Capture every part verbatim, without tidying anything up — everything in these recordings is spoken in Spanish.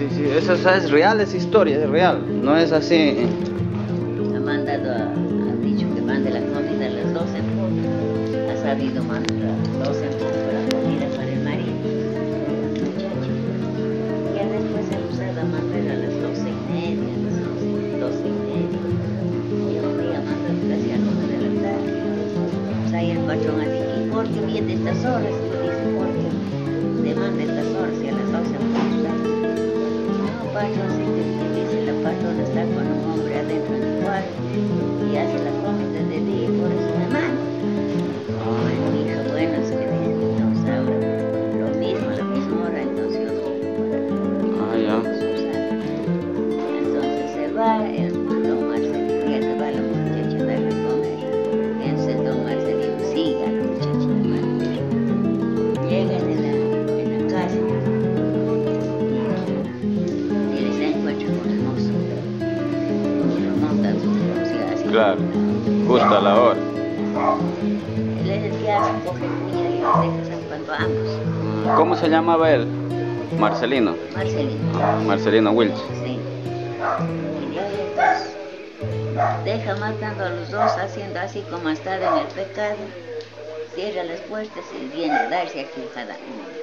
sí, sí, eso, eso es real, es historia, es real, no es así. Ha mandado, a, ha dicho que mande la comida a las doce en punto. Ha sabido mandar a las doce en punto la comida para el marido, el muchacho. Y ya después ha usado a mandar a las doce y media, a las doce, doce y media. Y un día mandó casi a las nueve de la tarde. Pues ahí el patrón ha dicho, ¿y por qué viene estas horas? Y dice, porque demanda estas horas y a las doce en punto. No, patrón, sí que dice la patrona está con un hombre adentro del cuarto y hace la comida de día y por eso me manda. Bueno, hija, bueno, es que dice, entonces ahora lo mismo, a la misma hora, entonces yo Ah, ya. entonces se va, el don Marcelino, ya se va la muchacha a darle comer. Entonces don Marcelino sigue a la muchacha de madre. Llegan en la, en la casa y, y se encuentran con el mozo. Lo montan sus velocidades. Claro, justo a la hora. Él es el que hace, coge cuña y los deja San cuando ambos. ¿Cómo se llamaba él? Marcelino. Marcelino. Ah, Marcelino Wilch. Sí. Y ya entonces deja matando a los dos, haciendo así como ha estado en el pecado. Cierra las puertas y viene a darse aquí en cada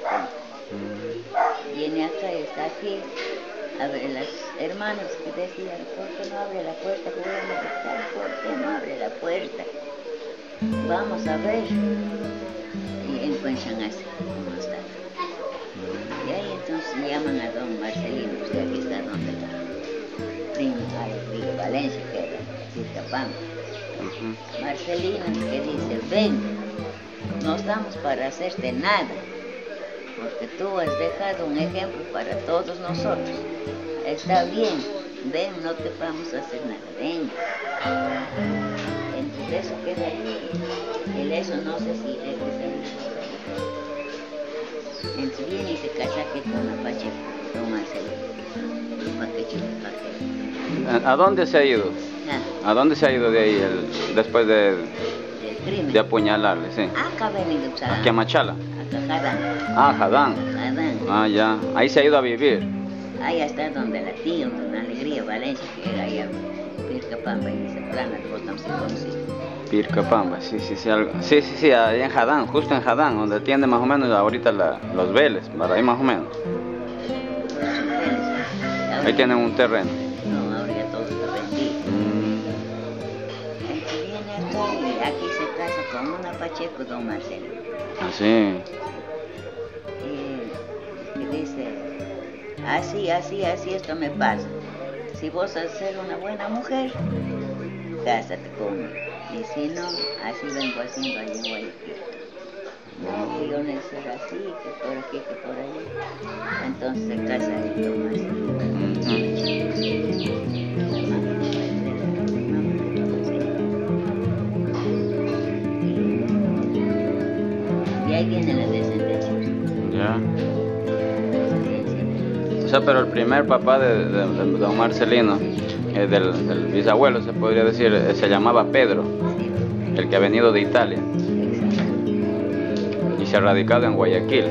uno. Viene acá y está aquí. A ver, las hermanas que decían, ¿por qué no abre la puerta? ¿Por qué no abre la puerta? Vamos a ver. Y encuentran así, como está. Y ahí entonces llaman a don Marcelino, usted aquí está donde la prima Río Valencia, que era Circapán. Uh-huh. Marcelino que dice, ven, no estamos para hacerte nada, porque tú has dejado un ejemplo para todos nosotros. Está bien, ven, no te vamos a hacer nada, ven. Entonces eso queda ahí. El eso no sé si es que se entonces viene y se casa aquí con la Pacheco, don Marcelino. ¿A dónde se ha ido? Ah. ¿A dónde se ha ido de ahí el, después de, crimen. de apuñalarle? Sí. Acá ha venido. ¿Aquí a Machala? Acá Jadán. Ah, Jadán. Jadán. Ah, ya. Ahí se ha ido a vivir. Ahí está donde la tía, donde la Alegría Valencia, que era allá Pircapamba y esa plana, vos también se conociste. Pircapamba, sí, sí, sí, algo. Sí, sí, sí, ahí en Jadán, justo en Jadán, donde tiende más o menos ahorita la, los Vélez, para ahí más o menos. Ahí tienen un terreno. No, ahora ya todo está vendido. Mm. Entonces viene acá y aquí se casa con una Pacheco, don Marcelo. Ah, sí. Y, y dice, así, así, así esto me pasa. Si vos has ser una buena mujer, cásate conmigo. Y si no, así vengo haciendo allá en Guayaquil. No, que yo necesito así, que por aquí, que por allá. Entonces se casa y toma así. Y ahí viene la descendencia. Ya. O sea, pero el primer papá de, de, de don Marcelino, eh, del, del bisabuelo, se podría decir, eh, se llamaba Pedro, el que ha venido de Italia. Y se ha radicado en Guayaquil.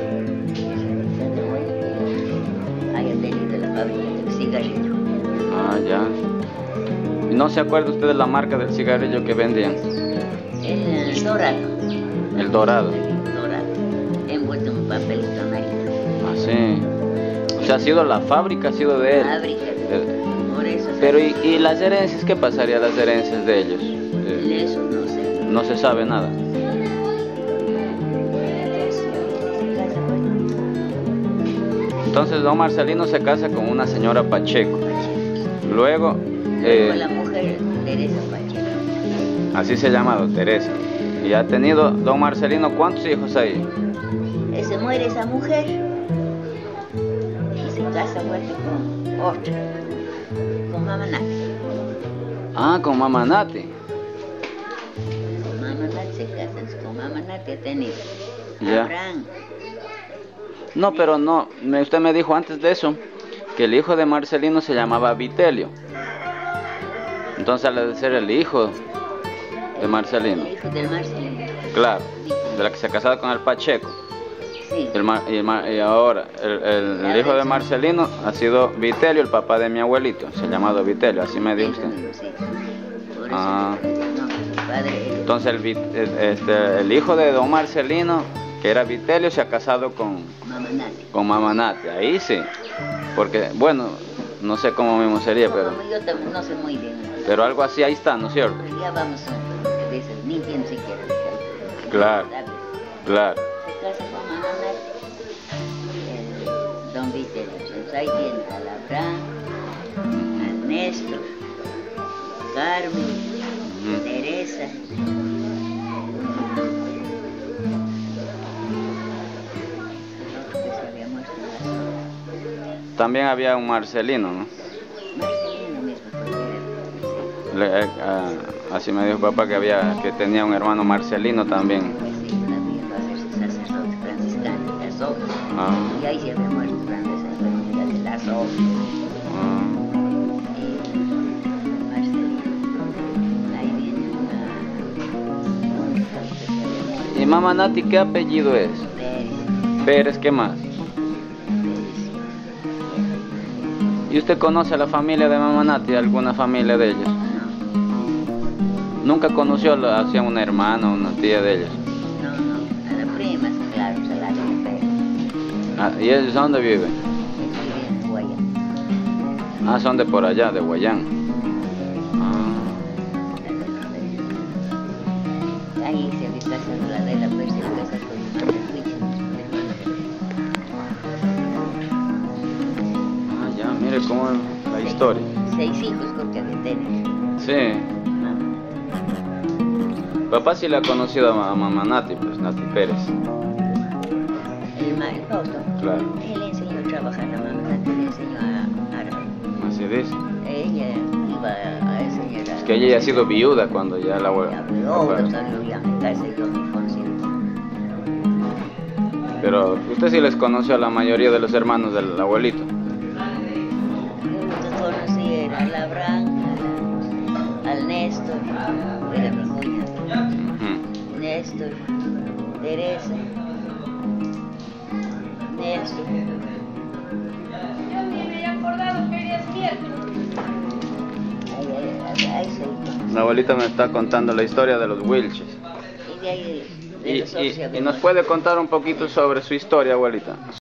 Ahí ha tenido la fábrica del cigarrillo. Ah, ya. ¿Y no se acuerda usted de la marca del cigarrillo que vendían? El, el dorado. El dorado. El dorado, envuelto en un papelito amarillo. Ah, sí. O sea, ha sido la fábrica, ha sido de él. Fábrica, de... por eso. Pero ¿y, y las herencias? ¿Qué pasaría a las herencias de ellos? De eso no sé. No se sabe nada. Entonces don Marcelino se casa con una señora Pacheco. Luego... Eh, la mujer Teresa Pacheco. Así se ha llamado, Teresa. Y ha tenido don Marcelino, ¿cuántos hijos hay? Eh, se muere esa mujer y se casa vuelve con otra, con Mamá Nati. Ah, con Mamá Nati. Con Mamá Nati se casan, con Mamá Nati ha tenido. Ya. Abraham. No, pero no, usted me dijo antes de eso que el hijo de Marcelino se llamaba Vitelio. Entonces ha de ser el hijo de Marcelino. El hijo del Marcelino. Claro, de la que se ha casado con el Pacheco. Sí. El Mar- y, el Mar- y ahora, el, el- el hijo de Marcelino ha sido Vitelio, el papá de mi abuelito. Se ha llamado Vitelio, así me dijo Eso usted. mismo, sí. Por eso Ah. que le digo, no, que mi padre, él- Entonces el, Vi- el- este, el hijo de don Marcelino, que era Vitelio, se ha casado con, Mamá Nati. con Mamá Nati. Ahí sí. Porque, bueno, no sé cómo mismo sería, pero, Como yo también no sé muy bien. pero algo así ahí está, ¿no es cierto? Pero ya vamos a veces, ni entiendo siquiera. Claro. Claro. Se casa con Mamá Nati, el don Vitelio. Entonces ahí tiene al Abraham, al Néstor, Carmen, Ujú. Teresa. Que se había muerto la También había un Marcelino, ¿no? Marcelino mismo, porque era, Le- eh, ah, así me dijo papá que había que tenía un hermano Marcelino también. sí, también va a hacerse sacerdote franciscano de las obras. Ah, Y ahí se había muerto Francisco en la comunidad de las obras. ah. Eh, Marcelino. Ahí viene una, una hija que se había muerto. ¿Y Mamá Nati qué apellido es? Pérez, Pérez, ¿qué más? Pérez. ¿Y usted conoce a la familia de Mamá Nati, alguna familia de ellos? No, ¿Nunca conoció a hacia una hermana o una tía de ellos? no, no. A la prima, sí, claro, se la dio Pérez. Ah, ¿y ellos dónde viven? Ellos vivían en Guayana. Ah, son de por allá, de Guayán. Ah, Ahí se había casado la de la pues se casó con Manuel Huicho, ah, ya, mire cómo es la historia. Seis hijos creo que había tenido. Sí. Mamá. Papá sí le ha conocido a, a Mamá Nati, pues Nati Pérez. El Mario Fausto. Claro. Él le enseñó a trabajar a mamá, le enseñó a árabe. Así dice. Ella iba a, a enseñar a... Es que ella ya ha sido viuda cuando ya la abuela. Oh, yo salió ya, me casé yo me consigo. Pero usted sí les conoció a la mayoría de los hermanos del abuelito. Yo conocí era al Abraham, al, al Néstor, era mi cuñado. Ujú. Néstor, Teresa, Néstor. Yo ni me había acordado que eres miércoles. Ahí, ahí, ahí, ahí soy. La abuelita me está contando la historia de los Wilches. Y de ahí, de Y, los otros y, se y había nos puede contar un poquito sobre su historia, abuelita.